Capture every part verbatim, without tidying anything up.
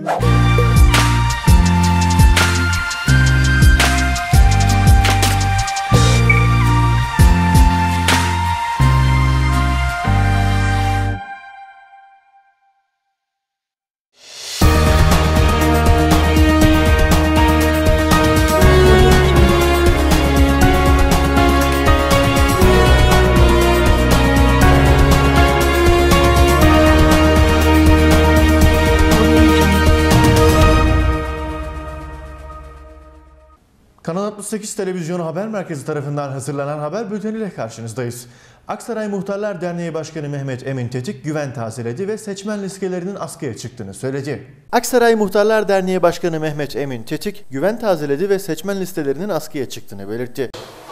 Kanal altmış sekiz Televizyonu Haber Merkezi tarafından hazırlanan haber bülteniyle karşınızdayız. Aksaray Muhtarlar Derneği Başkanı Mehmet Emin Tetik güven tazeledi ve seçmen listelerinin askıya çıktığını söyledi. Aksaray Muhtarlar Derneği Başkanı Mehmet Emin Tetik güven tazeledi ve seçmen listelerinin askıya çıktığını belirtti.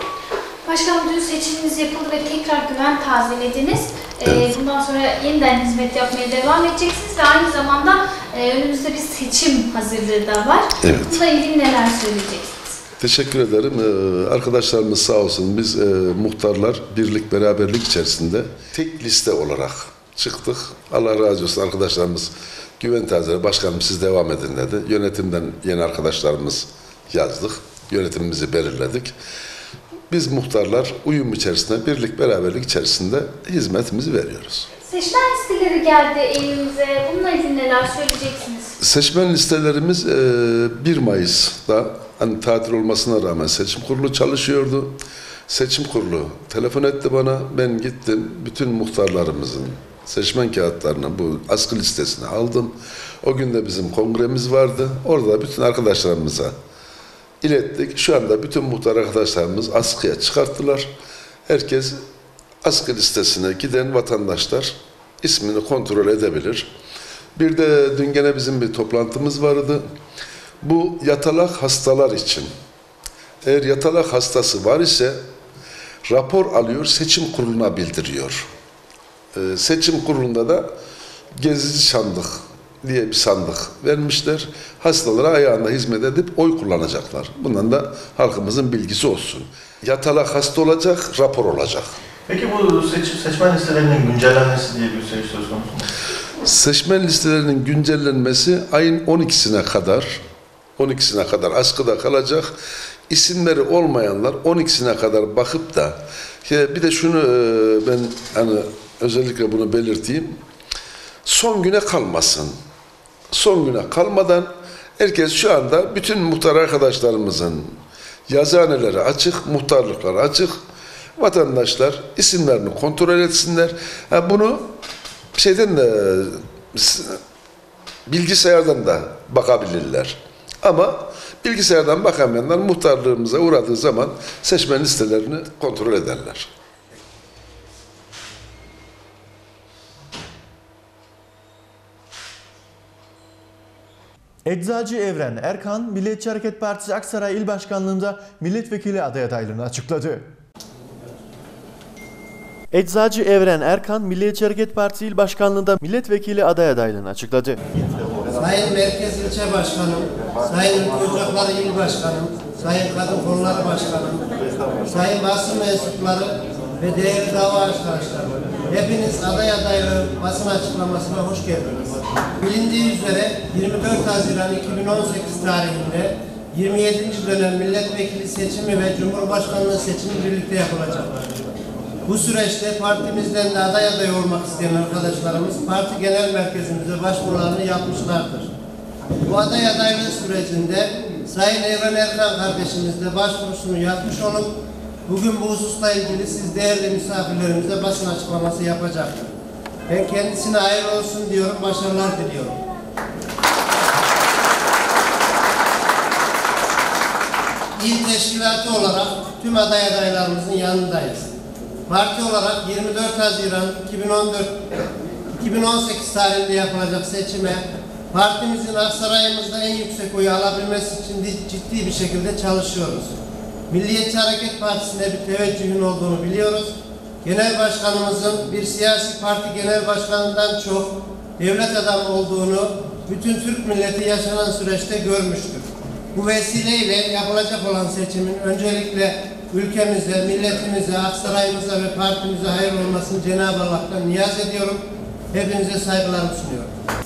Başkanım, dün seçimimiz yapıldı ve tekrar güven tazelediniz. Evet. Bundan sonra yeniden hizmet yapmaya devam edeceksiniz ve aynı zamanda önümüzde bir seçim hazırlığı da var. Evet. Bununla ilgili neler söyleyeceksiniz? Teşekkür ederim. Ee, arkadaşlarımız sağ olsun, biz e, muhtarlar birlik beraberlik içerisinde tek liste olarak çıktık. Allah razı olsun, arkadaşlarımız güven tazeledi. Başkanım siz devam edin dedi. Yönetimden yeni arkadaşlarımız yazdık. Yönetimimizi belirledik. Biz muhtarlar uyum içerisinde, birlik beraberlik içerisinde hizmetimizi veriyoruz. Seçmen listeleri geldi elimize. Bununla ilgili neler söyleyeceksiniz? Seçmen listelerimiz bir Mayıs'ta, hani tatil olmasına rağmen seçim kurulu çalışıyordu. Seçim kurulu telefon etti bana. Ben gittim, bütün muhtarlarımızın seçmen kağıtlarını, bu askı listesini aldım. O gün de bizim kongremiz vardı. Orada bütün arkadaşlarımıza ilettik. Şu anda bütün muhtar arkadaşlarımız askıya çıkarttılar. Herkes askı listesine giden vatandaşlar ismini kontrol edebilir. Bir de dün gene bizim bir toplantımız vardı. Bu yatalak hastalar için, eğer yatalak hastası var ise rapor alıyor, seçim kuruluna bildiriyor. Ee, seçim kurulunda da gezici sandık diye bir sandık vermişler. Hastalara ayağında hizmet edip oy kullanacaklar. Bundan da halkımızın bilgisi olsun. Yatalak hasta olacak, rapor olacak. Peki bu seç, seçmen listelerinin güncellenmesi diye bir şey söz konusu mu? Seçmen listelerinin güncellenmesi ayın on ikisine kadar on ikisine kadar askıda kalacak. İsimleri olmayanlar on ikisine kadar bakıp da, bir de şunu ben hani özellikle bunu belirteyim. Son güne kalmasın. Son güne kalmadan herkes şu anda, bütün muhtar arkadaşlarımızın yazıhaneleri açık, muhtarlıkları açık. Vatandaşlar isimlerini kontrol etsinler. Ha, bunu şeyden de, bilgisayardan da bakabilirler. Ama bilgisayardan bakamayanlar muhtarlığımıza uğradığı zaman seçmen listelerini kontrol ederler. Eczacı Evren Erkan, Milliyetçi Hareket Partisi Aksaray İl Başkanlığı'nda milletvekili aday adaylığını açıkladı. Eczacı Evren Erkan, Milliyetçi Hareket Partisi İl Başkanlığı'nda milletvekili aday adaylığını açıkladı. Sayın Merkez İlçe Başkanım, Sayın Ocakları İl Başkanım, Sayın Kadın Kolları Başkanım, Sayın basın mensupları ve değerli dava arkadaşlarım, hepiniz aday adaylığı basın açıklamasına hoş geldiniz. Bilindiği üzere yirmi dört Haziran iki bin on sekiz tarihinde yirmi yedinci dönem milletvekili seçimi ve Cumhurbaşkanlığı seçimi birlikte yapılacaklar. Bu süreçte partimizden de aday aday olmak isteyen arkadaşlarımız parti genel merkezimize başvurularını yapmışlardır. Bu aday adaylığı sürecinde Sayın Evren Erkan kardeşimiz de başvurusunu yapmış olup bugün bu hususla ilgili siz değerli misafirlerimize basın açıklaması yapacaktır. Ben kendisine hayırlı olsun diyorum, başarılar diliyorum. İl teşkilatı olarak tüm aday adaylarımızın yanındayız. Parti olarak yirmi dört Haziran iki bin on dört iki bin on sekiz tarihinde yapılacak seçime partimizin Aksaray'ımızda en yüksek oyu alabilmesi için ciddi bir şekilde çalışıyoruz. Milliyetçi Hareket Partisi'ne bir teveccühün olduğunu biliyoruz. Genel Başkanımızın bir siyasi parti genel başkanından çok devlet adamı olduğunu bütün Türk milleti yaşanan süreçte görmüştür. Bu vesileyle yapılacak olan seçimin öncelikle ülkemize, milletimize, Aksaray'ımıza ve partimize hayırlı olmasını Cenab-ı Allah'tan niyaz ediyorum. Hepinize saygılarımı sunuyorum.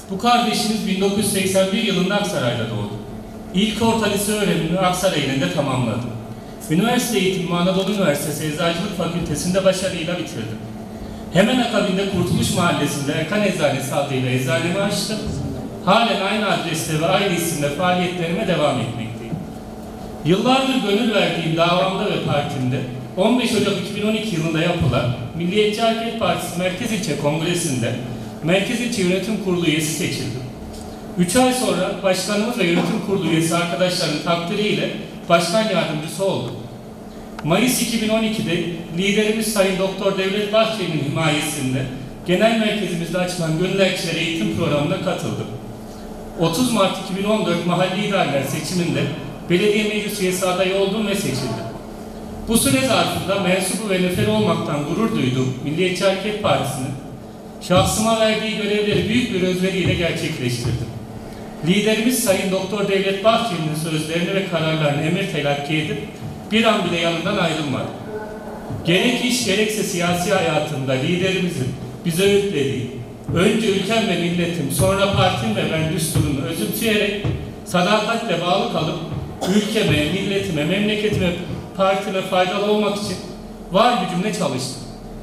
Bu kardeşimiz bin dokuz yüz seksen bir yılında Aksaray'da doğdu. İlk orta lise öğrenimini Aksaray ilinde tamamladı. Üniversite eğitimimi Anadolu Üniversitesi Eczacılık Fakültesi'nde başarıyla bitirdim. Hemen akabinde Kurtuluş Mahallesi'nde Erkan Eczanesi adıyla eczanemi açtım. Halen aynı adreste ve aynı isimde faaliyetlerime devam etmekteyim. Yıllardır gönül verdiğim davamda ve partimde on beş Ocak iki bin on iki yılında yapılan Milliyetçi Hareket Partisi Merkez İlçe Kongresi'nde Merkez İlçe Yönetim Kurulu üyesi seçildim. Üç ay sonra başkanımız ve yönetim kurulu üyesi arkadaşlarının takdiriyle başkan yardımcısı oldum. Mayıs iki bin on iki'de liderimiz Sayın Doktor Devlet Bahçeli'nin himayesinde genel merkezimizde açılan Gönül Elçileri Eğitim Programı'na katıldım. otuz Mart iki bin on dört mahalli idareler seçiminde belediye meclis üyesi adayı oldum ve seçildim. Bu süre zarfında mensubu ve neferi olmaktan gurur duyduğum Milliyetçi Hareket Partisi'nin şahsıma verdiği görevleri büyük bir özveriyle gerçekleştirdim. Liderimiz Sayın Doktor Devlet Bahçeli'nin sözlerini ve kararlarını emir telakki edip bir an bile yanından ayrılmadım. Gerek iş gerekse siyasi hayatında liderimizin bize öğütlediği, önce ülkem ve milletim, sonra partim ve ben düsturunu özümseyerek sadakatle bağlı kalıp ülkeme, milletime, memleketime, partime faydalı olmak için var gücümle çalıştım.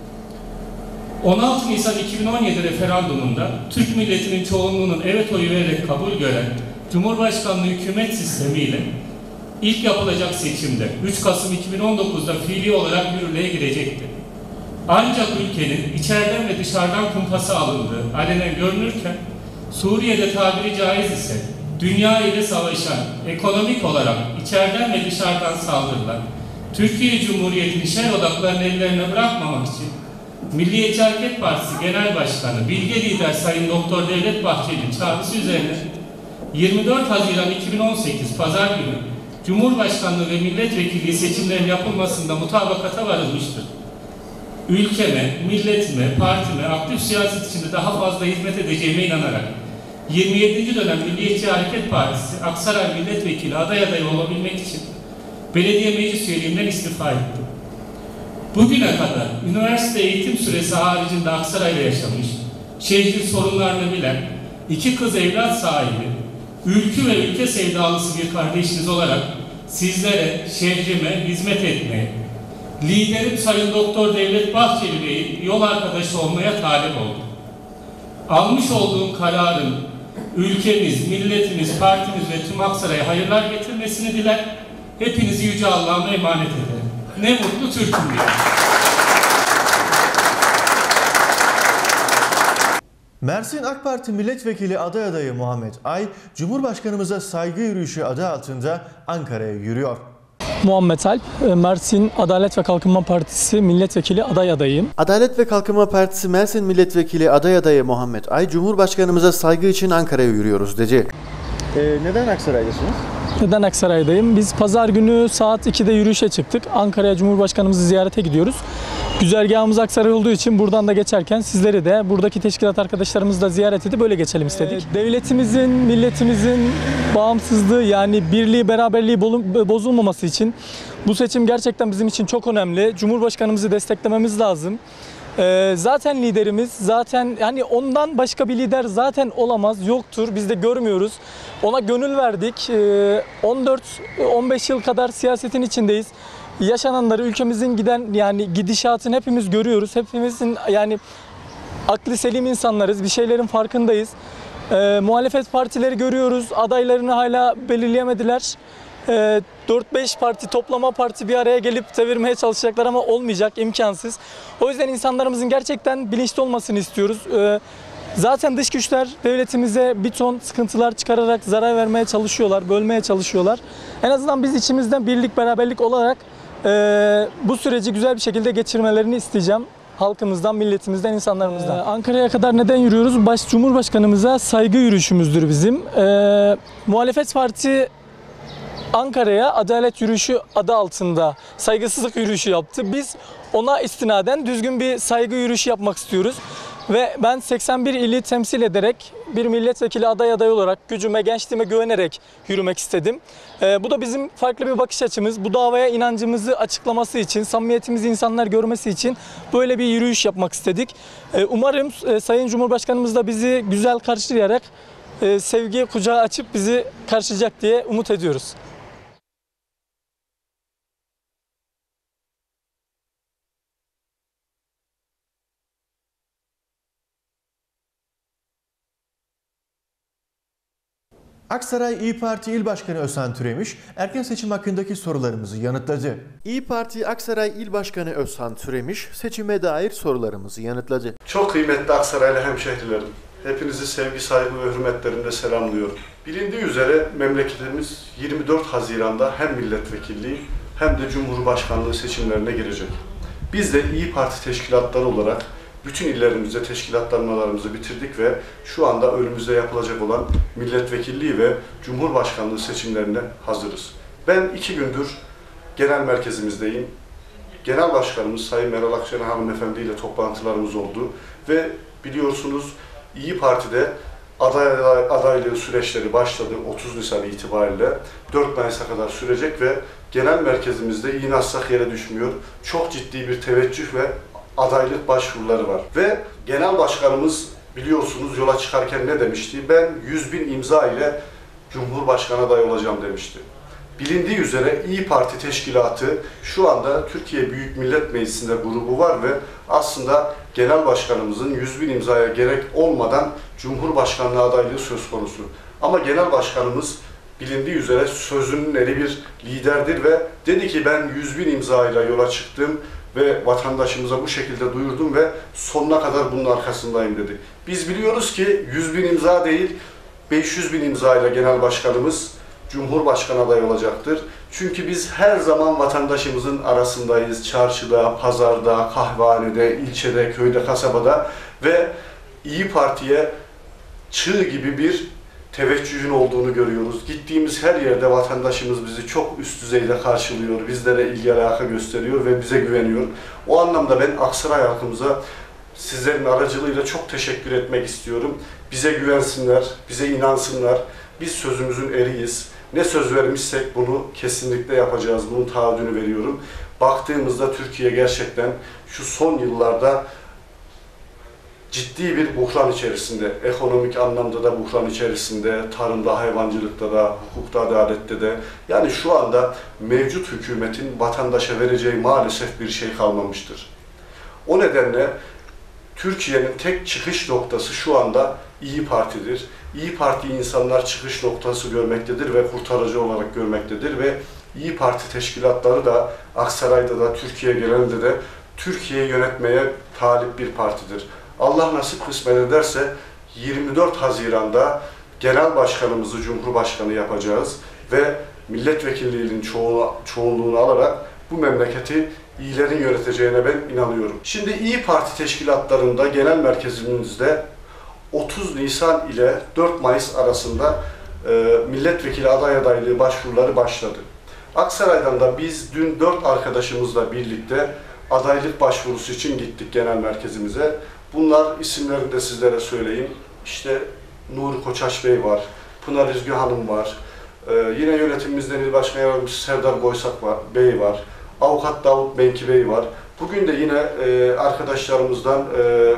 on altı Nisan iki bin on yedi referandumunda Türk milletinin çoğunluğunun evet oyu vererek kabul gören Cumhurbaşkanlığı hükümet sistemiyle ilk yapılacak seçimde üç Kasım iki bin on dokuz'da fiili olarak yürürlüğe girecekti. Ancak ülkenin içeriden ve dışarıdan kumpası alındığı alenen görünürken Suriye'de tabiri caiz ise dünya ile savaşan, ekonomik olarak içeriden ve dışarıdan saldırılan Türkiye Cumhuriyeti'nin şer odaklarını ellerine bırakmamak için Milliyetçi Hareket Partisi Genel Başkanı Bilge Lider Sayın Doktor Devlet Bahçeli'nin çağrısı üzerine yirmi dört Haziran iki bin on sekiz Pazar günü Cumhurbaşkanlığı ve milletvekili seçimlerin yapılmasında mutabakata varılmıştır. Ülkeme, milletime, partime aktif siyaset içinde daha fazla hizmet edeceğime inanarak yirmi yedinci dönem Milliyetçi Hareket Partisi Aksaray Milletvekili aday adayı olabilmek için belediye meclis üyeliğinden istifa ettim. Bugüne kadar üniversite eğitim süresi haricinde Aksaray'da yaşamış, şehrin sorunlarını bilen, iki kız evlat sahibi, ülkü ve ülke sevdalısı bir kardeşiniz olarak sizlere, şehrime hizmet etmeye, liderim Sayın Doktor Devlet Bahçeli Bey'in yol arkadaşı olmaya talip oldum. Almış olduğum kararın ülkemiz, milletimiz, partimiz ve tüm Aksaray'a hayırlar getirmesini diler, hepinizi Yüce Allah'ıma emanet ederim. Ne mutlu Türk'üm diye. Mersin AK Parti Milletvekili aday adayı Muhammed Ay, Cumhurbaşkanımıza saygı yürüyüşü adı altında Ankara'ya yürüyor. Muhammed Alp, Mersin Adalet ve Kalkınma Partisi Milletvekili aday adayıyım. Adalet ve Kalkınma Partisi Mersin Milletvekili aday adayı Muhammed Ay, Cumhurbaşkanımıza saygı için Ankara'ya yürüyoruz dedi. Ee, neden Aksaray'dasınız? Neden Aksaray'dayım? Biz pazar günü saat iki'de yürüyüşe çıktık. Ankara'ya Cumhurbaşkanımızı ziyarete gidiyoruz. Güzergahımız Aksaray olduğu için buradan da geçerken sizleri de buradaki teşkilat arkadaşlarımızı da ziyaret edip böyle geçelim istedik. Ee, devletimizin, milletimizin bağımsızlığı yani birliği, beraberliği bozulmaması için bu seçim gerçekten bizim için çok önemli. Cumhurbaşkanımızı desteklememiz lazım. Ee, zaten liderimiz, zaten yani ondan başka bir lider zaten olamaz, yoktur. Biz de görmüyoruz. Ona gönül verdik. Ee, on dört on beş yıl kadar siyasetin içindeyiz. Yaşananları, ülkemizin giden yani gidişatını hepimiz görüyoruz. Hepimizin yani aklı selim insanlarız. Bir şeylerin farkındayız. Ee, muhalefet partileri görüyoruz. Adaylarını hala belirleyemediler. Ee, dört beş parti, toplama parti bir araya gelip devirmeye çalışacaklar ama olmayacak, imkansız. O yüzden insanlarımızın gerçekten bilinçli olmasını istiyoruz. Ee, zaten dış güçler devletimize bir ton sıkıntılar çıkararak zarar vermeye çalışıyorlar, bölmeye çalışıyorlar. En azından biz içimizden birlik, beraberlik olarak e, bu süreci güzel bir şekilde geçirmelerini isteyeceğim. Halkımızdan, milletimizden, insanlarımızdan. Ee, Ankara'ya kadar neden yürüyoruz? Baş Cumhurbaşkanımıza saygı yürüyüşümüzdür bizim. Ee, muhalefet parti Ankara'ya adalet yürüyüşü adı altında saygısızlık yürüyüşü yaptı. Biz ona istinaden düzgün bir saygı yürüyüşü yapmak istiyoruz. Ve ben seksen bir ili temsil ederek bir milletvekili aday aday olarak gücüme, gençliğime güvenerek yürümek istedim. Ee, bu da bizim farklı bir bakış açımız. Bu davaya inancımızı açıklaması için, samimiyetimizi insanlar görmesi için böyle bir yürüyüş yapmak istedik. Ee, umarım e, Sayın Cumhurbaşkanımız da bizi güzel karşılayarak e, sevgi kucağı açıp bizi karşılayacak diye umut ediyoruz. Aksaray İYİ Parti İl Başkanı Özhan Türemiş, erken seçim hakkındaki sorularımızı yanıtladı. İYİ Parti Aksaray İl Başkanı Özhan Türemiş, seçime dair sorularımızı yanıtladı. Çok kıymetli Aksaraylı hemşehrilerim, hepinizi sevgi, saygı ve hürmetlerimle selamlıyorum. Bilindiği üzere memleketimiz yirmi dört Haziran'da hem milletvekilliği hem de Cumhurbaşkanlığı seçimlerine girecek. Biz de İYİ Parti teşkilatları olarak bütün illerimizde teşkilatlanmalarımızı bitirdik ve şu anda önümüzde yapılacak olan milletvekilliği ve Cumhurbaşkanlığı seçimlerine hazırız. Ben iki gündür genel merkezimizdeyim. Genel Başkanımız Sayın Meral Akşener Hanımefendi ile toplantılarımız oldu ve biliyorsunuz İYİ Parti'de aday adaylığı süreçleri başladı otuz Nisan itibariyle dört Mayıs'a kadar sürecek ve genel merkezimizde iğne atsak yere düşmüyor. Çok ciddi bir teveccüh ve adaylık başvuruları var. Ve Genel Başkanımız biliyorsunuz yola çıkarken ne demişti? Ben yüz bin imza ile Cumhurbaşkanı adayı olacağım demişti. Bilindiği üzere İYİ Parti Teşkilatı şu anda Türkiye Büyük Millet Meclisi'nde grubu var ve aslında Genel Başkanımızın yüz bin imzaya gerek olmadan Cumhurbaşkanlığı adaylığı söz konusu. Ama Genel Başkanımız bilindiği üzere sözünün eri bir liderdir ve dedi ki ben yüz bin imzayla yola çıktım ve vatandaşımıza bu şekilde duyurdum ve sonuna kadar bunun arkasındayım dedi. Biz biliyoruz ki yüz bin imza değil, beş yüz bin imzayla Genel Başkanımız Cumhurbaşkanı adayı olacaktır. Çünkü biz her zaman vatandaşımızın arasındayız. Çarşıda, pazarda, kahvehanede, ilçede, köyde, kasabada ve İYİ Parti'ye çığ gibi bir teveccühün olduğunu görüyoruz. Gittiğimiz her yerde vatandaşımız bizi çok üst düzeyde karşılıyor, bizlere ilgi alaka gösteriyor ve bize güveniyor. O anlamda ben Aksaray halkımıza sizlerin aracılığıyla çok teşekkür etmek istiyorum. Bize güvensinler, bize inansınlar. Biz sözümüzün eriyiz. Ne söz vermişsek bunu kesinlikle yapacağız. Bunun taahhüdünü veriyorum. Baktığımızda Türkiye gerçekten şu son yıllarda ciddi bir buhran içerisinde, ekonomik anlamda da buhran içerisinde, tarımda, hayvancılıkta da, hukukta, adalette de. Yani şu anda mevcut hükümetin vatandaşa vereceği maalesef bir şey kalmamıştır. O nedenle Türkiye'nin tek çıkış noktası şu anda İYİ Parti'dir. İYİ Parti insanlar çıkış noktası görmektedir ve kurtarıcı olarak görmektedir ve İYİ Parti teşkilatları da Aksaray'da da Türkiye genelinde de Türkiye'yi yönetmeye talip bir partidir. Allah nasip kısmet ederse yirmi dört Haziran'da Genel Başkanımızı Cumhurbaşkanı yapacağız ve milletvekilliğinin çoğu, çoğunluğunu alarak bu memleketi iyilerin yöneteceğine ben inanıyorum. Şimdi İYİ Parti teşkilatlarında genel merkezimizde otuz Nisan ile dört Mayıs arasında e, milletvekili aday adaylığı başvuruları başladı. Aksaray'dan da biz dün dört arkadaşımızla birlikte adaylık başvurusu için gittik genel merkezimize. Bunlar isimlerini de sizlere söyleyeyim. İşte Nuri Koçaş Bey var, Pınar İzgü Hanım var, ee, yine yönetimimizden İl Başkan Yardımcısı Serdar Goysak var, Bey var, Avukat Davut Benki Bey var. Bugün de yine e, arkadaşlarımızdan e,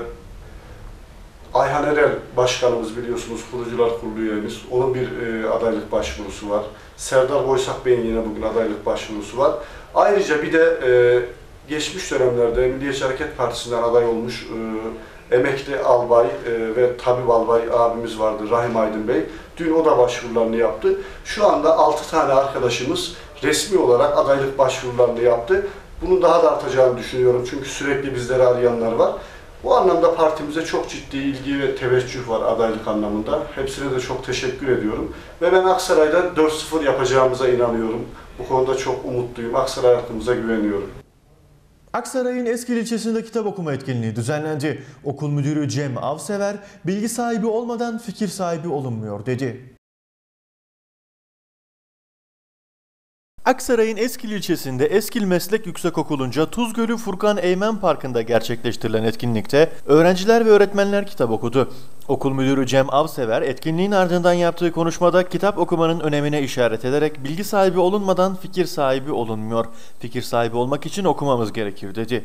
Ayhan Erel Başkanımız biliyorsunuz Kurucular Kurulu üyemiz, onun bir e, adaylık başvurusu var. Serdar Goysak Bey'in yine bugün adaylık başvurusu var. Ayrıca bir de e, geçmiş dönemlerde Milliyetçi Hareket Partisi'nden aday olmuş e, emekli albay e, ve tabip albay abimiz vardı Rahim Aydın Bey. Dün o da başvurularını yaptı. Şu anda altı tane arkadaşımız resmi olarak adaylık başvurularını yaptı. Bunun daha da artacağını düşünüyorum çünkü sürekli bizleri arayanlar var. Bu anlamda partimize çok ciddi ilgi ve teveccüh var adaylık anlamında. Hepsine de çok teşekkür ediyorum. Ve ben Aksaray'da dört sıfır yapacağımıza inanıyorum. Bu konuda çok umutluyum. Aksaray halkımıza güveniyorum. Aksaray'ın Eskil ilçesinde kitap okuma etkinliği düzenlendi. Okul müdürü Cem Avsever, bilgi sahibi olmadan fikir sahibi olunmuyor dedi. Aksaray'ın Eskil ilçesinde Eskil Meslek Yüksekokulu'nca Tuzgölü Furkan Eymen Parkı'nda gerçekleştirilen etkinlikte öğrenciler ve öğretmenler kitap okudu. Okul müdürü Cem Avsever etkinliğin ardından yaptığı konuşmada kitap okumanın önemine işaret ederek bilgi sahibi olunmadan fikir sahibi olunmuyor. Fikir sahibi olmak için okumamız gerekir dedi.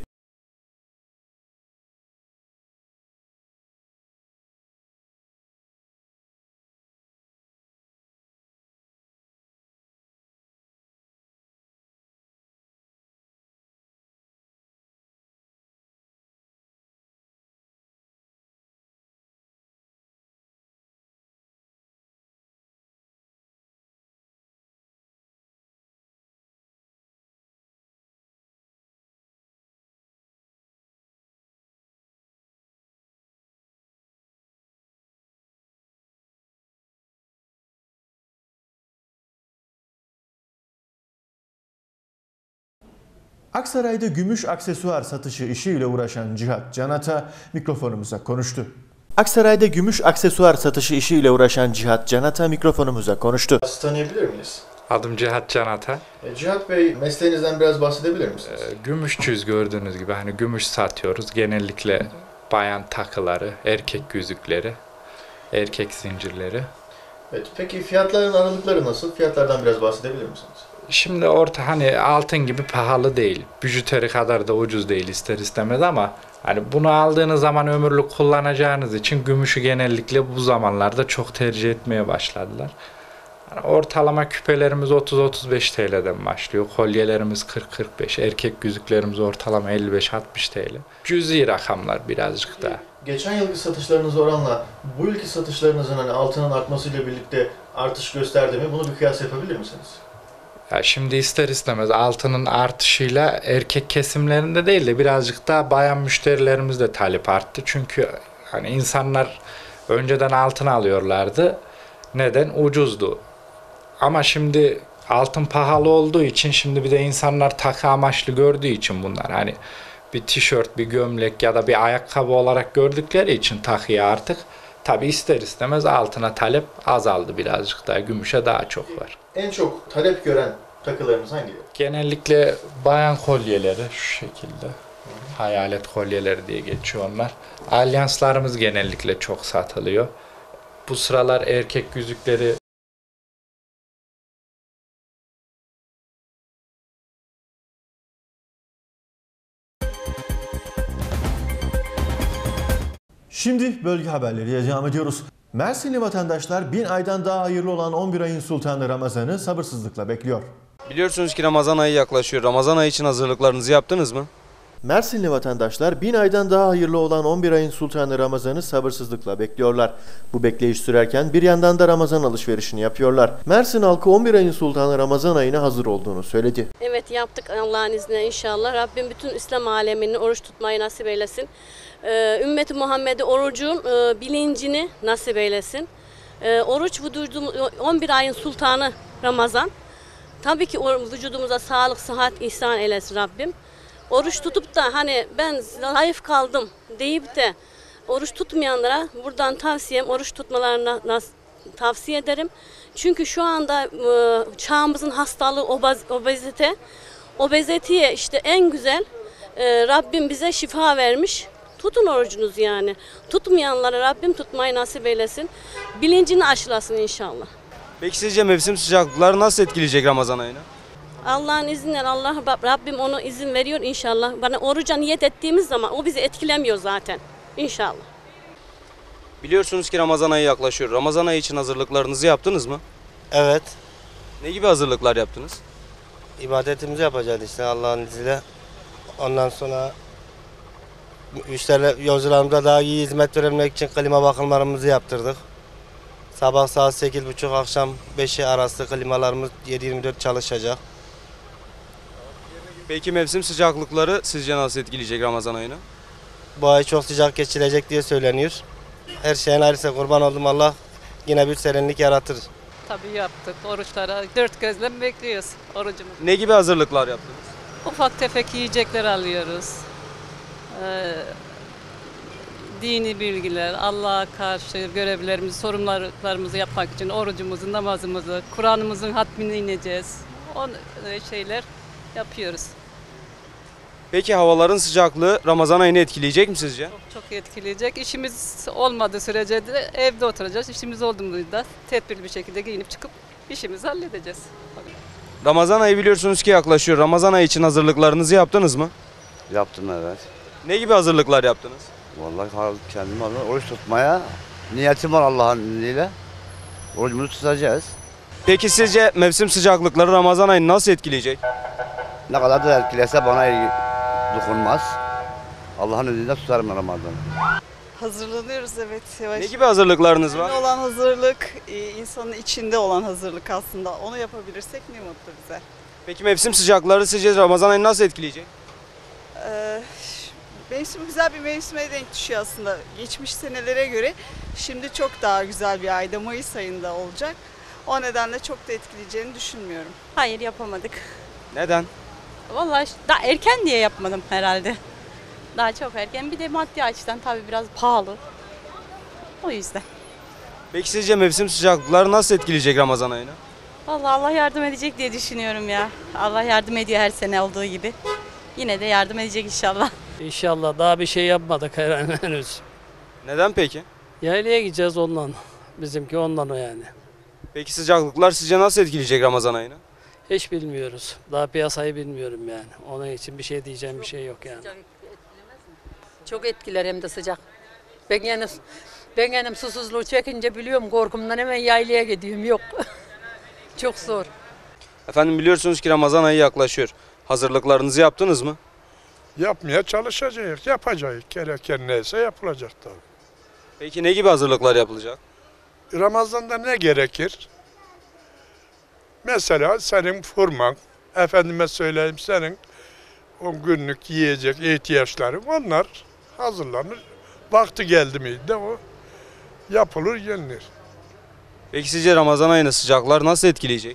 Aksaray'da gümüş aksesuar satışı işiyle uğraşan Cihat Canata mikrofonumuza konuştu. Aksaray'da gümüş aksesuar satışı işiyle uğraşan Cihat Canata mikrofonumuza konuştu. Sizi tanıyabilir miyiz? Adım Cihat Canata. E, Cihat Bey, mesleğinizden biraz bahsedebilir misiniz? E, gümüşçüyüz gördüğünüz gibi. Hani gümüş satıyoruz. Genellikle bayan takıları, erkek yüzükleri, erkek zincirleri. Evet, peki fiyatların aralıkları nasıl? Fiyatlardan biraz bahsedebilir misiniz? Şimdi orta hani altın gibi pahalı değil. Bijuteri kadar da ucuz değil ister istemez ama hani bunu aldığınız zaman ömürlük kullanacağınız için gümüşü genellikle bu zamanlarda çok tercih etmeye başladılar. Yani ortalama küpelerimiz otuz otuz beş T L'den başlıyor. Kolyelerimiz kırk kırk beş, erkek yüzüklerimiz ortalama elli beş altmış T L. Cüzi rakamlar birazcık daha. Geçen yılki satışlarınız oranla bu yılki satışlarınızın hani altının artmasıyla birlikte artış gösterdi mi? Bunu bir kıyas yapabilir misiniz? Ya şimdi ister istemez altının artışıyla erkek kesimlerinde değil de birazcık daha bayan müşterilerimizde talep arttı. Çünkü hani insanlar önceden altın alıyorlardı. Neden? Ucuzdu. Ama şimdi altın pahalı olduğu için şimdi bir de insanlar takı amaçlı gördüğü için bunlar hani bir tişört, bir gömlek ya da bir ayakkabı olarak gördükleri için takıyı artık tabi ister istemez altına talep azaldı birazcık daha. Gümüşe daha çok var. En çok talep gören takılarınız hangileri? Genellikle bayan kolyeleri şu şekilde. Hayalet kolyeleri diye geçiyor onlar. Alyanslarımız genellikle çok satılıyor. Bu sıralar erkek yüzükleri Şimdi bölge haberleriyle devam ediyoruz. Mersinli vatandaşlar bin aydan daha hayırlı olan on bir ayın sultanı Ramazan'ı sabırsızlıkla bekliyor. Biliyorsunuz ki Ramazan ayı yaklaşıyor. Ramazan ayı için hazırlıklarınızı yaptınız mı? Mersinli vatandaşlar bin aydan daha hayırlı olan on bir ayın sultanı Ramazan'ı sabırsızlıkla bekliyorlar. Bu bekleyiş sürerken bir yandan da Ramazan alışverişini yapıyorlar. Mersin halkı on bir ayın sultanı Ramazan ayına hazır olduğunu söyledi. Evet, yaptık Allah'ın izniyle inşallah. Rabbim bütün İslam alemini oruç tutmayı nasip eylesin. Ee, Ümmeti Muhammed'e orucun e, bilincini nasip eylesin. Ee, oruç vücudum, on bir ayın sultanı Ramazan. Tabii ki vücudumuza sağlık, sıhhat ihsan eylesin Rabbim. Oruç tutup da hani ben zayıf kaldım deyip de oruç tutmayanlara buradan tavsiyem oruç tutmalarına tavsiye ederim. Çünkü şu anda e, çağımızın hastalığı obez, obezite. Obeziteye işte en güzel e, Rabbim bize şifa vermiş. Tutun orucunuzu yani. Tutmayanlara Rabbim tutmayı nasip eylesin. Bilincini aşılasın inşallah. Peki sizce mevsim sıcaklıkları nasıl etkileyecek Ramazan ayını? Allah'ın izniyle Allah Rabbim onu izin veriyor inşallah. Bana oruca niyet ettiğimiz zaman o bizi etkilemiyor zaten. İnşallah. Biliyorsunuz ki Ramazan ayı yaklaşıyor. Ramazan ayı için hazırlıklarınızı yaptınız mı? Evet. Ne gibi hazırlıklar yaptınız? İbadetimizi yapacağız işte Allah'ın izniyle. Ondan sonra müşteriler, yolcularımıza daha iyi hizmet verebilmek için klima bakımlarımızı yaptırdık. Sabah saat sekiz buçuk akşam beşi arası klimalarımız yedi yirmi dört çalışacak. Peki mevsim sıcaklıkları sizce nasıl etkileyecek Ramazan ayını? Bu ay çok sıcak geçilecek diye söyleniyor. Her şeyin ayrısı kurban oldum, Allah yine bir serinlik yaratır. Tabii yaptık. Oruçlara dört gözle bekliyoruz orucumuzu. Ne gibi hazırlıklar yaptınız? Ufak tefek yiyecekler alıyoruz. Ee, dini bilgiler, Allah'a karşı görevlerimizi, sorumluluklarımızı yapmak için orucumuzu, namazımızı, Kur'an'ımızın hatmini ineceğiz. on e, şeyler yapıyoruz. Peki havaların sıcaklığı Ramazan ayını etkileyecek mi sizce? Çok etkileyecek. İşimiz olmadığı sürece de evde oturacağız. İşimiz olduğunda tedbirli bir şekilde giyinip çıkıp işimizi halledeceğiz. Ramazan ayı biliyorsunuz ki yaklaşıyor. Ramazan ayı için hazırlıklarınızı yaptınız mı? Yaptım evet. Ne gibi hazırlıklar yaptınız? Vallahi kendim alıyorum. Oruç tutmaya niyetim var Allah'ın izniyle. Orucumuzu tutacağız. Peki sizce mevsim sıcaklıkları Ramazan ayını nasıl etkileyecek? Ne kadar da etkilese bana dokunmaz. Allah'ın izniyle tutarım Ramazan'ı. Hazırlanıyoruz evet yavaş. Ne gibi hazırlıklarınız var? Önemli olan hazırlık, insanın içinde olan hazırlık aslında. Onu yapabilirsek ne mutlu bize. Peki mevsim sıcaklıkları sizce Ramazan ayını nasıl etkileyecek? Ee, mevsim güzel bir mevsime denk düşüyor aslında. Geçmiş senelere göre şimdi çok daha güzel bir ayda, Mayıs ayında olacak. O nedenle çok da etkileyeceğini düşünmüyorum. Hayır yapamadık. Neden? Vallahi daha erken diye yapmadım herhalde. Daha çok erken. Bir de maddi açıdan tabii biraz pahalı. O yüzden. Peki sizce mevsim sıcaklıkları nasıl etkileyecek Ramazan ayını? Vallahi Allah yardım edecek diye düşünüyorum ya. Allah yardım ediyor her sene olduğu gibi. Yine de yardım edecek inşallah. İnşallah daha bir şey yapmadık henüz. Neden peki? Yaylaya gideceğiz ondan. Bizimki ondan o yani. Peki sıcaklıklar sizce nasıl etkileyecek Ramazan ayını? Hiç bilmiyoruz. Daha piyasayı bilmiyorum yani. Onun için bir şey diyeceğim bir şey yok yani. Çok etkiler hem de sıcak. Ben yani, ben yani susuzluğu çekince biliyorum korkumdan hemen yaylaya gidiyorum. Yok. Çok zor. Efendim biliyorsunuz ki Ramazan ayı yaklaşıyor. Hazırlıklarınızı yaptınız mı? Yapmaya çalışacağız, yapacağız. Gereken neyse yapılacak tabii. Peki ne gibi hazırlıklar yapılacak? Ramazan'da ne gerekir? Mesela senin fırman, efendime söyleyeyim senin o günlük yiyecek ihtiyaçların onlar hazırlanır. Vakti geldi miydi de o yapılır, yenilir. Peki sizce Ramazan ayını sıcaklar nasıl etkileyecek?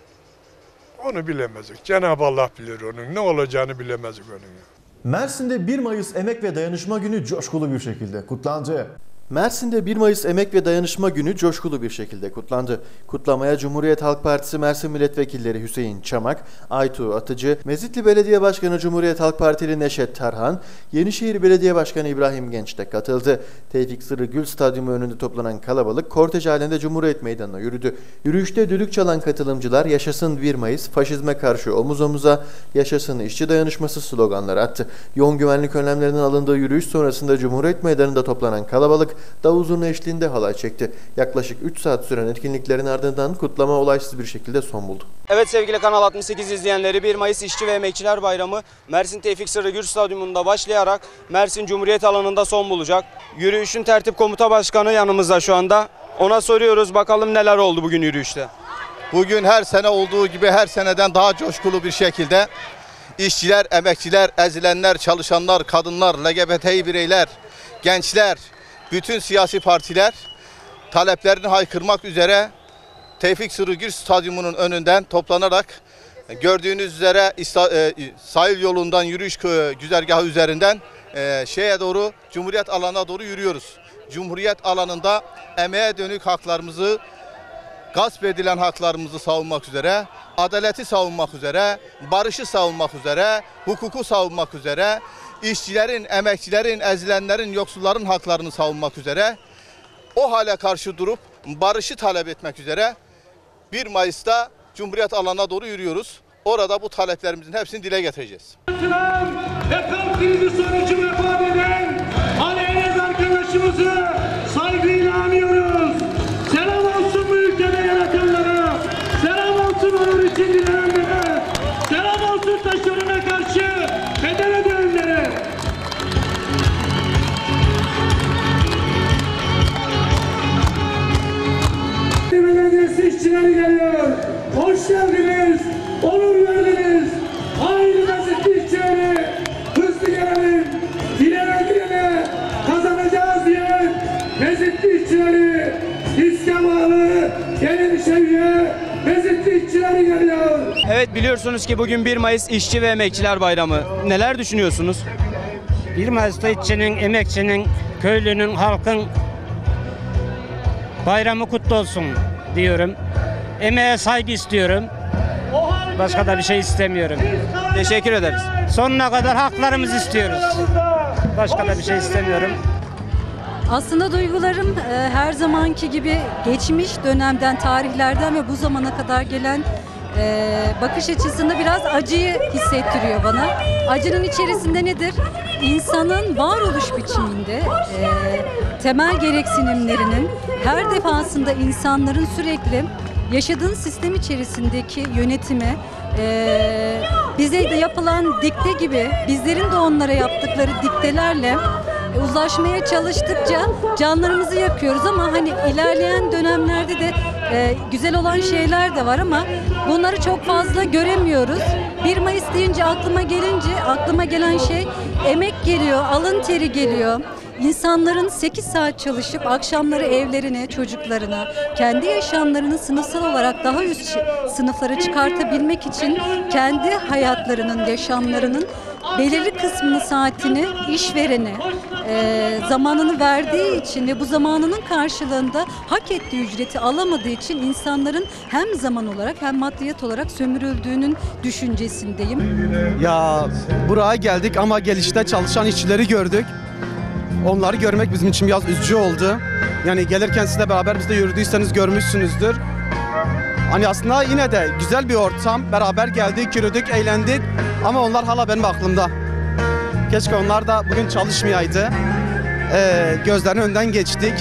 Onu bilemezdik. Cenab-ı Allah bilir onun. Ne olacağını bilemezdik onun. Mersin'de bir Mayıs Emek ve Dayanışma Günü coşkulu bir şekilde kutlandı. Mersin'de bir Mayıs Emek ve Dayanışma Günü coşkulu bir şekilde kutlandı. Kutlamaya Cumhuriyet Halk Partisi Mersin Milletvekilleri Hüseyin Çamak, Aytuğ Atıcı, Mezitli Belediye Başkanı Cumhuriyet Halk Partili Neşet Tarhan, Yenişehir Belediye Başkanı İbrahim Genç de katıldı. Tevfik Sırrı Gül Stadyumu önünde toplanan kalabalık kortej halinde Cumhuriyet Meydanı'na yürüdü. Yürüyüşte düdük çalan katılımcılar "Yaşasın bir Mayıs, faşizme karşı omuz omuza, yaşasın işçi dayanışması" sloganları attı. Yoğun güvenlik önlemlerinin alındığı yürüyüş sonrasında Cumhuriyet Meydanı'nda toplanan kalabalık davul zurna eşliğinde halay çekti. Yaklaşık üç saat süren etkinliklerin ardından kutlama olaysız bir şekilde son buldu. Evet sevgili Kanal altmış sekiz izleyenleri, bir Mayıs İşçi ve Emekçiler Bayramı Mersin Tevfik Sırrı Gül Stadyumunda başlayarak Mersin Cumhuriyet alanında son bulacak. Yürüyüşün tertip komuta başkanı yanımızda şu anda. Ona soruyoruz bakalım neler oldu bugün yürüyüşte. Bugün her sene olduğu gibi her seneden daha coşkulu bir şekilde işçiler, emekçiler, ezilenler, çalışanlar, kadınlar, L G B T bireyler, gençler, bütün siyasi partiler taleplerini haykırmak üzere Tevfik Sırrı Gül Stadyumu'nun önünden toplanarak gördüğünüz üzere sahil yolundan yürüyüş güzergahı üzerinden şeye doğru Cumhuriyet alanına doğru yürüyoruz. Cumhuriyet alanında emeğe dönük haklarımızı, gasp edilen haklarımızı savunmak üzere, adaleti savunmak üzere, barışı savunmak üzere, hukuku savunmak üzere, işçilerin, emekçilerin, ezilenlerin, yoksulların haklarını savunmak üzere, o hale karşı durup barışı talep etmek üzere bir Mayıs'ta Cumhuriyet alanına doğru yürüyoruz. Orada bu taleplerimizin hepsini dile getireceğiz. Ve kalp krizi sonucu vefat eden Ali Enes arkadaşımızı saygıyla anıyoruz. Selam olsun bu ülkede yaratanlara, selam olsun onun için dilenenlere, selam olsun taşlarına karşı bedel ödeyenlere. Belediyesi işçileri geliyor. Hoş geldiniz, onur verdiniz. Haydi Mezitli işçileri, hızlı gelelim. Dilene dilene kazanacağız diye Mezitli işçileri, İskemalı, Yenişehir'e Mezitli işçileri geliyor. Evet biliyorsunuz ki bugün bir Mayıs İşçi ve Emekçiler Bayramı. Neler düşünüyorsunuz? bir Mayıs'ta işçinin, emekçinin, köylünün, halkın bayramı kutlu olsun diyorum. Emeğe saygı istiyorum. O halde Başka da bir şey istemiyorum. Teşekkür ederiz. Sonuna kadar haklarımızı istiyoruz. Başka da bir şey istemiyorum. Aslında duygularım e, her zamanki gibi geçmiş dönemden, tarihlerden ve bu zamana kadar gelen e, bakış açısında biraz acıyı hissettiriyor bana. Acının içerisinde nedir? İnsanın varoluş biçiminde e, temel gereksinimlerinin her defasında insanların sürekli yaşadığın sistem içerisindeki yönetime, e, bize de yapılan dikte gibi bizlerin de onlara yaptıkları diktelerle uzlaşmaya çalıştıkça canlarımızı yakıyoruz ama hani ilerleyen dönemlerde de e, güzel olan şeyler de var ama bunları çok fazla göremiyoruz. bir Mayıs deyince aklıma gelince aklıma gelen şey emek geliyor, alın teri geliyor. İnsanların sekiz saat çalışıp akşamları evlerine, çocuklarına, kendi yaşamlarını sınıfsal olarak daha üst sınıflara çıkartabilmek için kendi hayatlarının, yaşamlarının belirli kısmını, saatini işverene e, zamanını verdiği için ve bu zamanının karşılığında hak ettiği ücreti alamadığı için insanların hem zaman olarak hem maddiyat olarak sömürüldüğünün düşüncesindeyim. Ya buraya geldik ama gelişte çalışan işçileri gördük. Onları görmek bizim için biraz üzücü oldu. Yani gelirken sizle beraber biz de yürüdüyseniz görmüşsünüzdür. Hani aslında yine de güzel bir ortam. Beraber geldik, yürüdük, eğlendik. Ama onlar hala benim aklımda. Keşke onlar da bugün çalışmayaydı. Ee, gözlerinin önünden geçtik.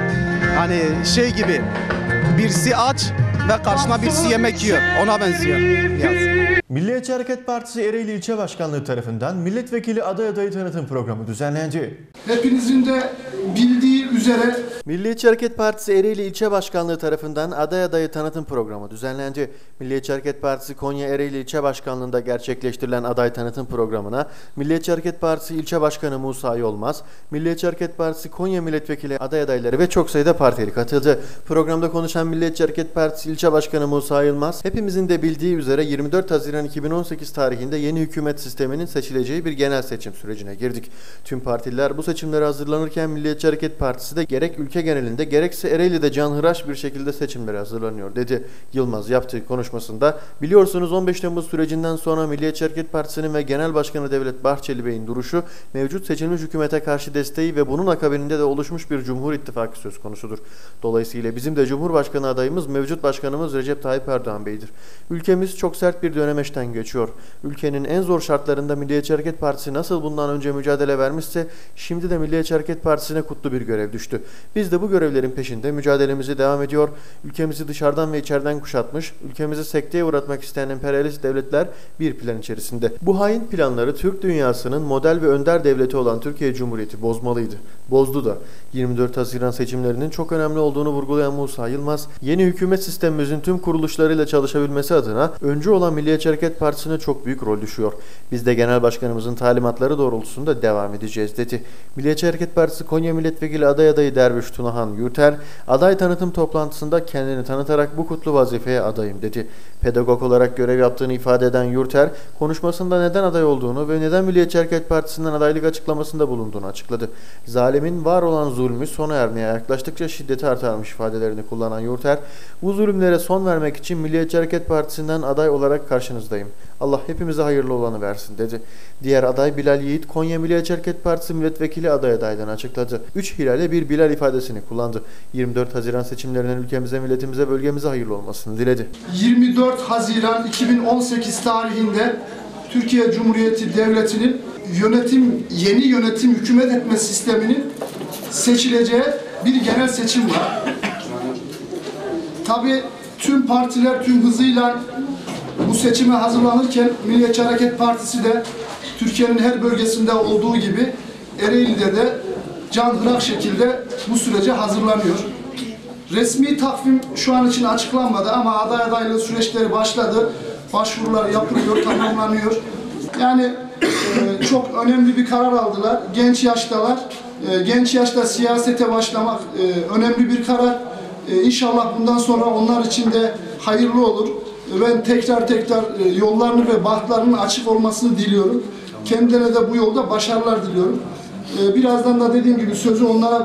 Hani şey gibi, birisi aç ve karşına birisi yemek yiyor. Ona benziyor biraz. Milliyetçi Hareket Partisi Ereğli İlçe Başkanlığı tarafından milletvekili aday adayı tanıtım programı düzenlendi. Hepinizin de bildiği üzere Milliyetçi Hareket Partisi Ereğli İlçe Başkanlığı tarafından aday adayı tanıtım programı düzenlendi. Milliyetçi Hareket Partisi Konya Ereğli İlçe Başkanlığı'nda gerçekleştirilen aday tanıtım programına Milliyetçi Hareket Partisi İlçe Başkanı Musa Yolmaz, Milliyetçi Hareket Partisi Konya Milletvekili aday adayları ve çok sayıda partili katıldı. Programda konuşan Milliyetçi Hareket Partisi İlçe Başkanı Musa Yılmaz, hepimizin de bildiği üzere yirmi dört Haziran iki bin on sekiz tarihinde yeni hükümet sisteminin seçileceği bir genel seçim sürecine girdik. Tüm partiler bu seçimlere hazırlanırken Milliyetçi Hareket Partisi de gerek ülke genelinde gerekse Ereğli'de canhıraş bir şekilde seçimlere hazırlanıyor dedi. Yılmaz yaptığı konuşmasında, biliyorsunuz on beş Temmuz sürecinden sonra Milliyetçi Hareket Partisi'nin ve Genel Başkanı Devlet Bahçeli Bey'in duruşu, mevcut seçilmiş hükümete karşı desteği ve bunun akabininde de oluşmuş bir Cumhur İttifakı söz konusudur. Dolayısıyla bizim de Cumhurbaşkanı adayımız mevcut başkanımız Recep Tayyip Erdoğan Bey'dir. Ülkemiz çok sert bir dönemeçten geçiyor. Ülkenin en zor şartlarında Milliyetçi Hareket Partisi nasıl bundan önce mücadele vermişse, şimdi de Milliyetçi Hareket Partisi'ne kutlu bir görev düştü. Biz de bu görevlerin peşinde mücadelemizi devam ediyor. Ülkemizi dışarıdan ve içeriden kuşatmış, ülkemizi sekteye uğratmak isteyen emperyalist devletler bir plan içerisinde. Bu hain planları Türk dünyasının model ve önder devleti olan Türkiye Cumhuriyeti bozmalıydı. Bozdu da. yirmi dört Haziran seçimlerinin çok önemli olduğunu vurgulayan Musa Yılmaz, yeni hükümet sistemimizin tüm kuruluşlarıyla çalışabilmesi adına öncü olan Milliyetçi Hareket Partisi'ne çok büyük rol düşüyor. Biz de Genel Başkanımızın talimatları doğrultusunda devam edeceğiz dedi. Milliyetçi Hareket Partisi Konya Milletvekili aday adayı Derviş Tunahan Yurter, aday tanıtım toplantısında kendini tanıtarak bu kutlu vazifeye adayım dedi. Pedagog olarak görev yaptığını ifade eden Yurter, konuşmasında neden aday olduğunu ve neden Milliyetçi Hareket Partisi'nden adaylık açıklamasında bulunduğunu açıkladı. Zalimin var olan zulmü sona ermeye yaklaştıkça şiddeti artarmış ifadelerini kullanan Yurter, bu zulümlere son vermek için Milliyetçi Hareket Partisi'nden aday olarak karşınızdayım. Allah hepimize hayırlı olanı versin dedi. Diğer aday Bilal Yiğit, Konya Milliyetçi Hareket Partisi milletvekili aday adaylığını açıkladı. Üç hilale bir Bilal ifadesini kullandı. yirmi dört Haziran seçimlerinin ülkemize, milletimize, bölgemize hayırlı olmasını diledi. yirmi dört Haziran iki bin on sekiz tarihinde Türkiye Cumhuriyeti Devleti'nin yönetim, yeni yönetim hükümet etme sisteminin seçileceği bir genel seçim var. Tabii tüm partiler tüm hızıyla bu seçime hazırlanırken Milliyetçi Hareket Partisi de Türkiye'nin her bölgesinde olduğu gibi Ereğli'de de canhırak şekilde bu sürece hazırlanıyor. Resmi takvim şu an için açıklanmadı ama aday adaylığı süreçleri başladı. Başvurular yapılıyor, tamamlanıyor. Yani e, çok önemli bir karar aldılar. Genç yaştalar. E, genç yaşta siyasete başlamak e, önemli bir karar. E, İnşallah bundan sonra onlar için de hayırlı olur. Ben tekrar tekrar yollarını ve bahtlarının açık olmasını diliyorum. Kendilerine de bu yolda başarılar diliyorum. Birazdan da dediğim gibi sözü onlara,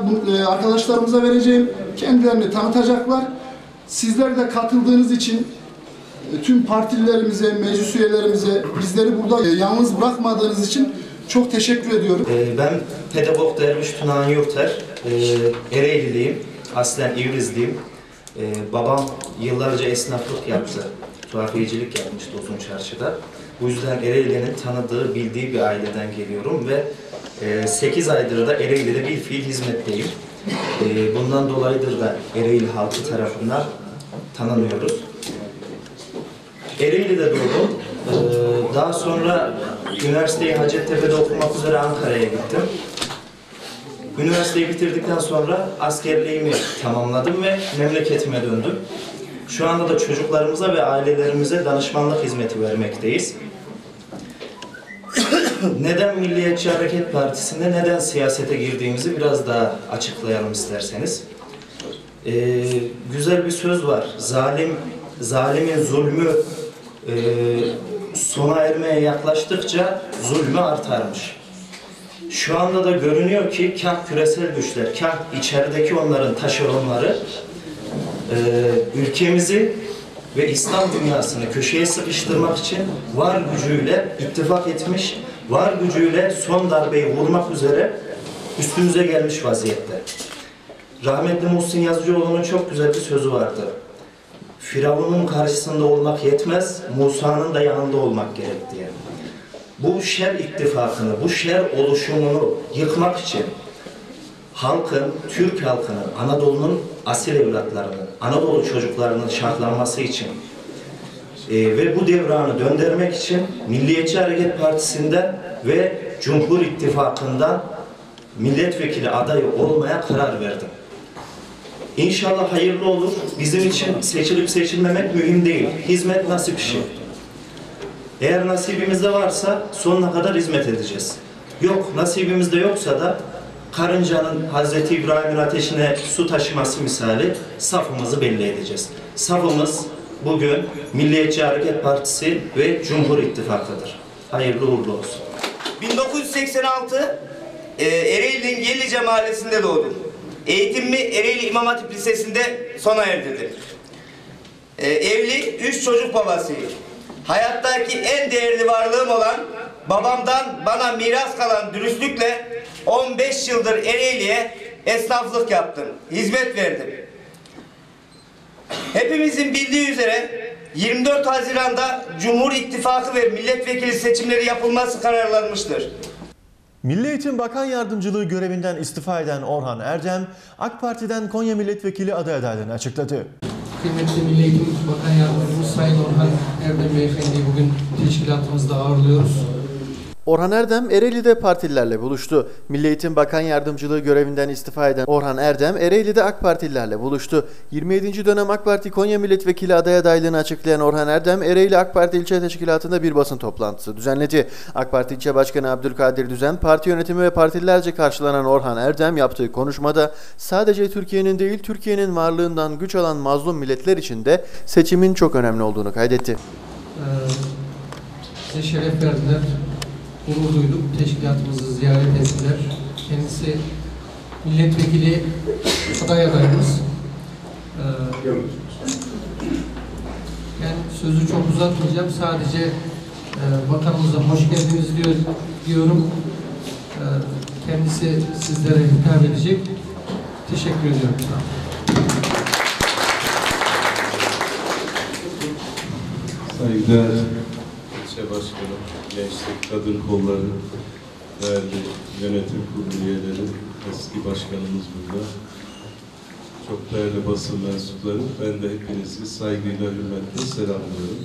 arkadaşlarımıza vereceğim. Kendilerini tanıtacaklar. Sizler de katıldığınız için tüm partililerimize, meclis üyelerimize, bizleri burada yalnız bırakmadığınız için çok teşekkür ediyorum. Ben pedagog Derviş Tunahan Yurter, Ereğliliyim, aslen İvrizliyim. Babam yıllarca esnaflık yaptı, tuhafiyecilik yapmıştı Uzun Çarşı'da. Bu yüzden Ereğli'nin tanıdığı, bildiği bir aileden geliyorum ve sekiz aydır da Ereğli'de bir fiil hizmetteyim. Bundan dolayıdır da Ereğli halkı tarafından tanınıyoruz. Ereğli'de doğdum. Daha sonra üniversiteyi Hacettepe'de okumak üzere Ankara'ya gittim. Üniversiteyi bitirdikten sonra askerliğimi tamamladım ve memleketime döndüm. Şu anda da çocuklarımıza ve ailelerimize danışmanlık hizmeti vermekteyiz. Neden Milliyetçi Hareket Partisi'nde, neden siyasete girdiğimizi biraz daha açıklayalım isterseniz. Ee, güzel bir söz var. Zalim, zalimin zulmü e, sona ermeye yaklaştıkça zulmü artarmış. Şu anda da görünüyor ki kah küresel güçler, kah içerideki onların taşeronları e, ülkemizi ve İslam dünyasını köşeye sıkıştırmak için var gücüyle ittifak etmiş, var gücüyle son darbeyi vurmak üzere üstümüze gelmiş vaziyette. Rahmetli Muhsin Yazıcıoğlu'nun çok güzel bir sözü vardı. Firavun'un karşısında olmak yetmez, Musa'nın da yanında olmak gerek diye. Bu şer ittifakını, bu şer oluşumunu yıkmak için halkın, Türk halkının, Anadolu'nun asil evlatlarının, Anadolu çocuklarının şartlanması için e, ve bu devranı döndürmek için Milliyetçi Hareket Partisi'nden ve Cumhur İttifakı'ndan milletvekili adayı olmaya karar verdim. İnşallah hayırlı olur. Bizim için seçilip seçilmemek mühim değil. Hizmet nasip işi. Eğer nasibimizde varsa sonuna kadar hizmet edeceğiz. Yok, nasibimizde yoksa da karıncanın Hazreti İbrahim'in ateşine su taşıması misali safımızı belli edeceğiz. Safımız bugün Milliyetçi Hareket Partisi ve Cumhur İttifakı'dır. Hayırlı uğurlu olsun. bin dokuz yüz seksen altı e, Ereğli'nin Yellice mahallesinde doğdum. Eğitimimi Ereğli İmam Hatip Lisesi'nde sona erdirdim. E, evli, üç çocuk babasıyım. Hayattaki en değerli varlığım olan babamdan bana miras kalan dürüstlükle on beş yıldır Ereğli'ye esnaflık yaptım, hizmet verdim. Hepimizin bildiği üzere yirmi dört Haziran'da Cumhur İttifakı ve milletvekili seçimleri yapılması kararlanmıştır. Milli Eğitim Bakan Yardımcılığı görevinden istifa eden Orhan Erdem, AK Parti'den Konya Milletvekili aday adaylığını açıkladı. Kıymetli Milli Eğitim Bakan Yardımcımız Sayın Orhan Erdem Beyefendi'yi bugün teşkilatımızda ağırlıyoruz. Orhan Erdem, Ereğli'de partililerle buluştu. Milli Eğitim Bakan Yardımcılığı görevinden istifa eden Orhan Erdem, Ereğli'de AK Partililerle buluştu. yirmi yedinci dönem AK Parti Konya Milletvekili aday adaylığını açıklayan Orhan Erdem, Ereğli AK Parti İlçe Teşkilatı'nda bir basın toplantısı düzenledi. AK Parti İlçe Başkanı Abdülkadir Düzen, parti yönetimi ve partililerce karşılanan Orhan Erdem yaptığı konuşmada sadece Türkiye'nin değil, Türkiye'nin varlığından güç alan mazlum milletler için de seçimin çok önemli olduğunu kaydetti. Ee, size şeref verdiler. Gurur duyduk. Teşkilatımızı ziyaret ettiler. Kendisi milletvekili aday adayımız. Ee, ben sözü çok uzatmayacağım. Sadece e, bakanımıza hoş geldiniz diyor, diyorum. Ee, kendisi sizlere hitap edecek. Teşekkür ediyorum. Saygıdeğer ilçe başkanım, gençlik, kadın kolları, değerli yönetim kurulu üyeleri, eski başkanımız burada. Çok değerli basın mensupları, ben de hepinizi saygıyla, hürmetle selamlıyorum.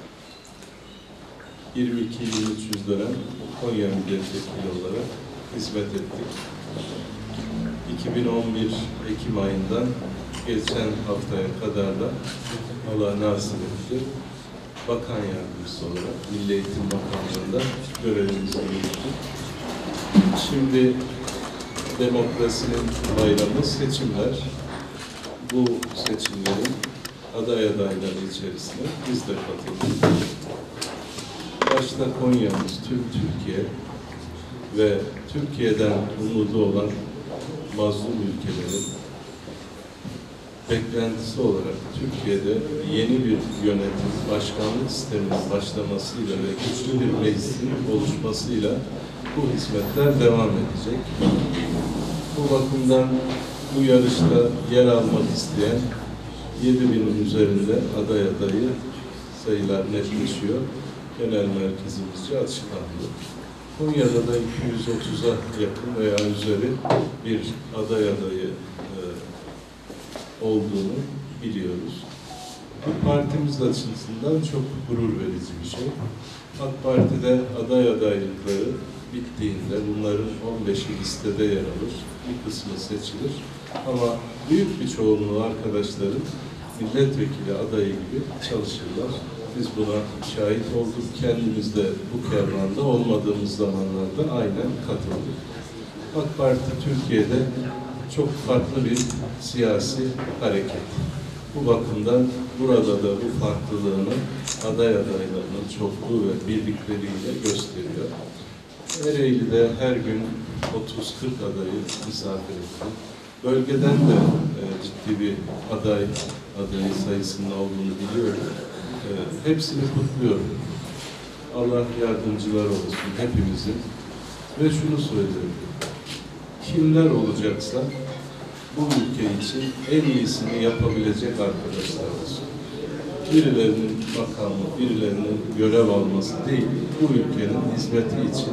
yirmi iki yirmi üç dönem Konya milletvekili olarak hizmet ettik. iki bin on bir Ekim ayından geçen haftaya kadar da Allah nasip etti. Bakan Yardımcısı olarak Milli Eğitim Bakanlığı'nda görevimizi yürüttük. Şimdi demokrasinin bayramı seçimler. Bu seçimlerin aday adayları içerisinde biz de katıldık. Başta Konya'mız, tüm Türkiye ve Türkiye'den umudu olan mazlum ülkelerin beklentisi olarak Türkiye'de yeni bir yönetim, başkanlık sisteminin başlamasıyla ve güçlü bir meclisin oluşmasıyla bu hizmetler devam edecek. Bu bakımdan bu yarışta yer almak isteyen yedi binin üzerinde aday adayı sayılar netleşiyor. Genel merkezimizce açıklandı. Konya'da da iki yüz otuza yakın veya üzeri bir aday adayı e, olduğunu biliyoruz. Bu partimiz açısından çok gurur verici bir şey. AK Parti'de aday adaylıkları bittiğinde bunların on beşi listede yer alır, bir kısmı seçilir. Ama büyük bir çoğunluğu arkadaşların milletvekili adayı gibi çalışırlar. Biz buna şahit olduk. Kendimiz de bu kervanda olmadığımız zamanlarda aynen katıldık. AK Parti Türkiye'de çok farklı bir siyasi hareket. Bu bakımdan burada da bu farklılığını aday adaylarının çokluğu ve birlikleriyle gösteriyor. Ereğli'de her gün otuz kırk adayı misafir ettik. Bölgeden de e, ciddi bir aday adayı sayısının olduğunu biliyorum. E, hepsini kutluyorum. Allah yardımcılar olsun hepimizin. Ve şunu söylüyorum. Kimler olacaksa bu ülke için en iyisini yapabilecek arkadaşlar olsun. Birilerinin makamı, birilerinin görev alması değil, bu ülkenin hizmeti için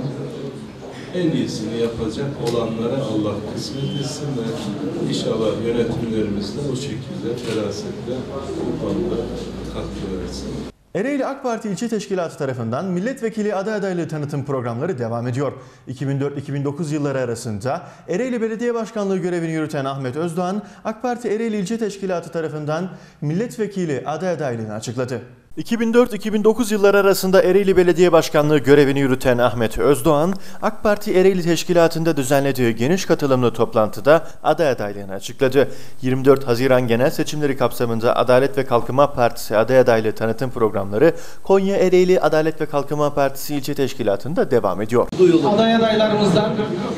en iyisini yapacak olanlara Allah kısmet etsin ve inşallah yönetimlerimiz de o şekilde ferasetle bu konuda katkı versin. Ereğli AK Parti İlçe Teşkilatı tarafından milletvekili aday adaylığı tanıtım programları devam ediyor. iki bin dört iki bin dokuz yılları arasında Ereğli Belediye Başkanlığı görevini yürüten Ahmet Özdoğan, AK Parti Ereğli İlçe Teşkilatı tarafından milletvekili aday adaylığını açıkladı. iki bin dört iki bin dokuz yılları arasında Ereğli Belediye Başkanlığı görevini yürüten Ahmet Özdoğan, AK Parti Ereğli Teşkilatı'nda düzenlediği geniş katılımlı toplantıda aday adaylığını açıkladı. yirmi dört Haziran genel seçimleri kapsamında Adalet ve Kalkınma Partisi aday adaylığı tanıtım programları Konya Ereğli Adalet ve Kalkınma Partisi İlçe Teşkilatı'nda devam ediyor. Aday adaylarımızdan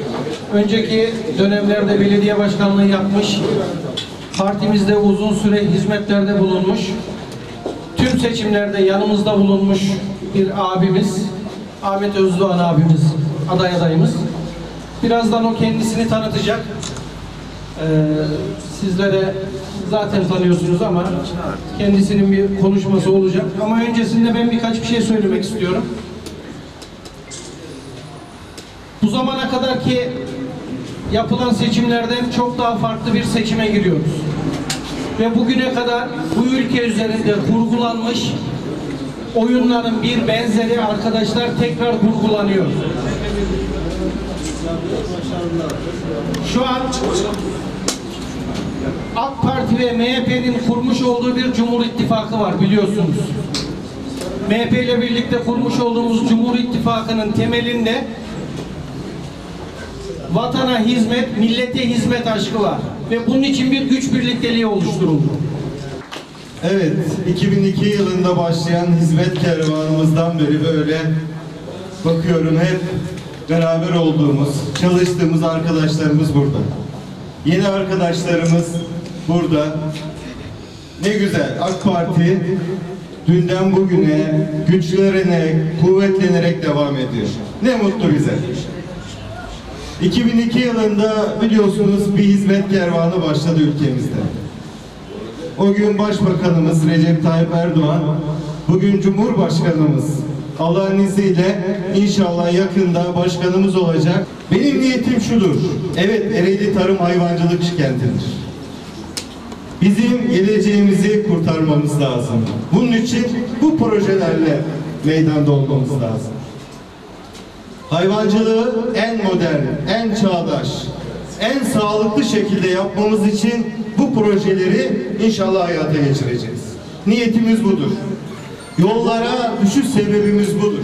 önceki dönemlerde belediye başkanlığı yapmış, partimizde uzun süre hizmetlerde bulunmuş, tüm seçimlerde yanımızda bulunmuş bir abimiz, Ahmet Özdoğan abimiz, aday adayımız. Birazdan o kendisini tanıtacak. Ee, sizlere zaten tanıyorsunuz ama kendisinin bir konuşması olacak. Ama öncesinde ben birkaç bir şey söylemek istiyorum. Bu zamana kadarki yapılan seçimlerden çok daha farklı bir seçime giriyoruz. Ve bugüne kadar bu ülke üzerinde kurgulanmış oyunların bir benzeri arkadaşlar tekrar kurgulanıyor. Şu an AK Parti ve M H P'nin kurmuş olduğu bir Cumhur İttifakı var biliyorsunuz. M H P ile birlikte kurmuş olduğumuz Cumhur İttifakı'nın temelinde vatana hizmet, millete hizmet aşkı var. Ve bunun için bir güç birlikteliği oluşturuldu. Evet, iki bin iki yılında başlayan hizmet kervanımızdan beri böyle bakıyorum hep beraber olduğumuz, çalıştığımız arkadaşlarımız burada. Yeni arkadaşlarımız burada. Ne güzel, AK Parti dünden bugüne güçlenerek, kuvvetlenerek devam ediyor. Ne mutlu bize. iki bin iki yılında biliyorsunuz bir hizmet kervanı başladı ülkemizde. O gün Başbakanımız Recep Tayyip Erdoğan, bugün Cumhurbaşkanımız Allah'ın izniyle inşallah yakında başkanımız olacak. Benim niyetim şudur. Evet, Ereğli tarım hayvancılık kentidir. Bizim geleceğimizi kurtarmamız lazım. Bunun için bu projelerle meydanda olmamız lazım. Hayvancılığı en modern, en çağdaş, en sağlıklı şekilde yapmamız için bu projeleri inşallah hayata geçireceğiz. Niyetimiz budur. Yollara düşüş sebebimiz budur.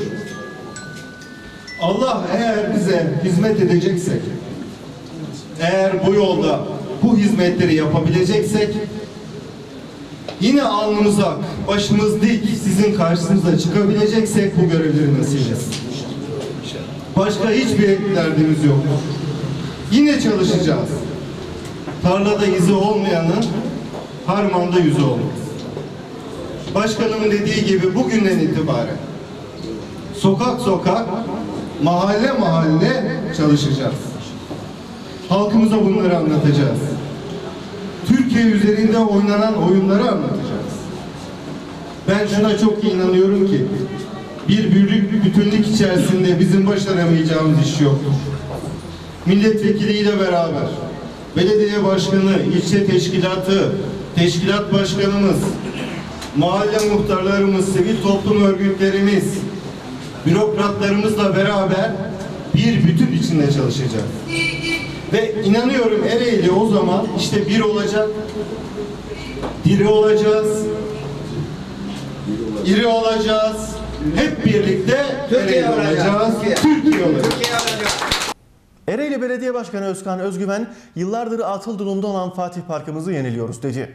Allah eğer bize hizmet edeceksek, eğer bu yolda bu hizmetleri yapabileceksek, yine alnımız ak, başımız dik, sizin karşınıza çıkabileceksek bu görevleri nasip etsin. Başka hiçbir derdimiz yok. Yine çalışacağız. Tarlada izi olmayanın harmanda yüzü olmaz. Başkanımın dediği gibi bugünden itibaren sokak sokak, mahalle mahalle çalışacağız. Halkımıza bunları anlatacağız. Türkiye üzerinde oynanan oyunları anlatacağız. Ben şuna çok inanıyorum ki bir birlik bütünlük içerisinde bizim başaramayacağımız iş yoktur. Milletvekiliyle beraber belediye başkanı, ilçe teşkilatı, teşkilat başkanımız, mahalle muhtarlarımız, sivil toplum örgütlerimiz, bürokratlarımızla beraber bir bütün içinde çalışacağız. Ve inanıyorum Ereğli o zaman işte bir olacak, diri olacağız, iri olacağız, hep birlikte Ereğli olacağız, Türkiye olacağız. Ereğli Belediye Başkanı Özkan Özgüven, yıllardır atıl durumda olan Fatih Parkımızı yeniliyoruz dedi.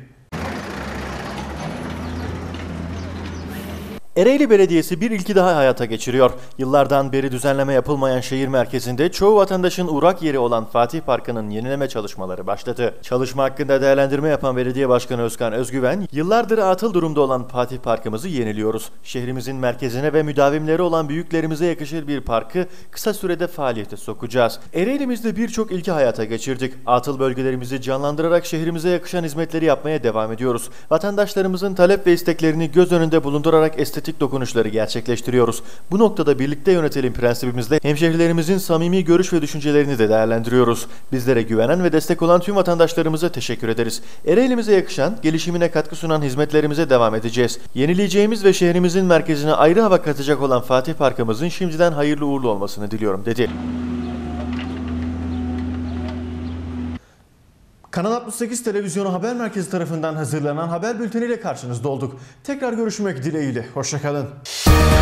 Ereğli Belediyesi bir ilki daha hayata geçiriyor. Yıllardan beri düzenleme yapılmayan şehir merkezinde çoğu vatandaşın uğrak yeri olan Fatih Parkı'nın yenileme çalışmaları başladı. Çalışma hakkında değerlendirme yapan Belediye Başkanı Özkan Özgüven, yıllardır atıl durumda olan Fatih Parkımızı yeniliyoruz. Şehrimizin merkezine ve müdavimleri olan büyüklerimize yakışır bir parkı kısa sürede faaliyete sokacağız. Ereğli'mizde birçok ilki hayata geçirdik. Atıl bölgelerimizi canlandırarak şehrimize yakışan hizmetleri yapmaya devam ediyoruz. Vatandaşlarımızın talep ve isteklerini göz önünde bulundurarak estetik dokunuşları gerçekleştiriyoruz. Bu noktada birlikte yönetelim prensibimizle hemşehrilerimizin samimi görüş ve düşüncelerini de değerlendiriyoruz. Bizlere güvenen ve destek olan tüm vatandaşlarımıza teşekkür ederiz. Ereğli'mize yakışan, gelişimine katkı sunan hizmetlerimize devam edeceğiz. Yenileyeceğimiz ve şehrimizin merkezine ayrı hava katacak olan Fatih Parkımızın şimdiden hayırlı uğurlu olmasını diliyorum dedi. Kanal altmış sekiz Televizyonu Haber Merkezi tarafından hazırlanan haber bülteniyle karşınızda olduk. Tekrar görüşmek dileğiyle. Hoşça kalın.